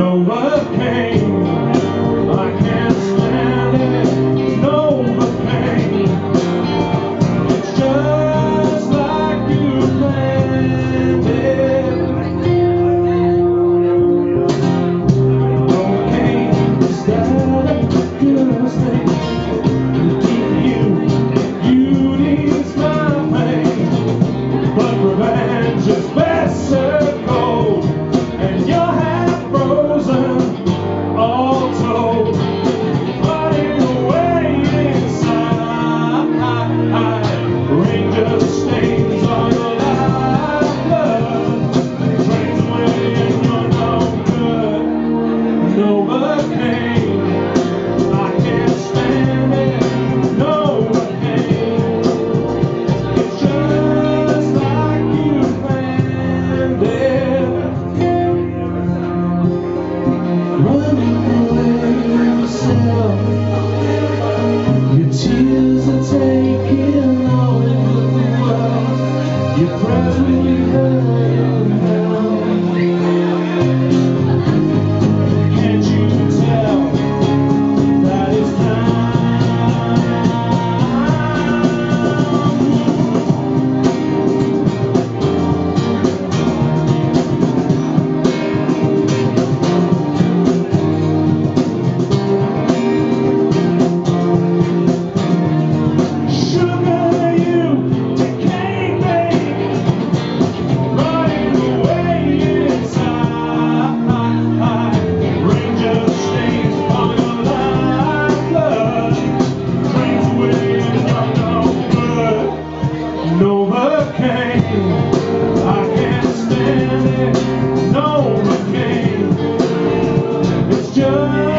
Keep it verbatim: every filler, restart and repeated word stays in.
Novocaine, I can't stand it. Novocaine, it's just like you planned it. Novocaine is that good thing to keep you. You need my pain, but revenge is better cold, and you're half frozen, all told, running away inside. Ranger stains on your lifeblood, trains away and you're no good. Novocaine, I can't stand it. Novocaine, it's just like you planned it. Running away yourself, your tears are taking over the world. Your prayers really hurt you now. Can't you tell that it's time? Sugar, you decay, babe, running away inside. Ranger stains on your lifeblood, trains away and you're no good. Novocaine, I can't stand it. Novocaine, it's just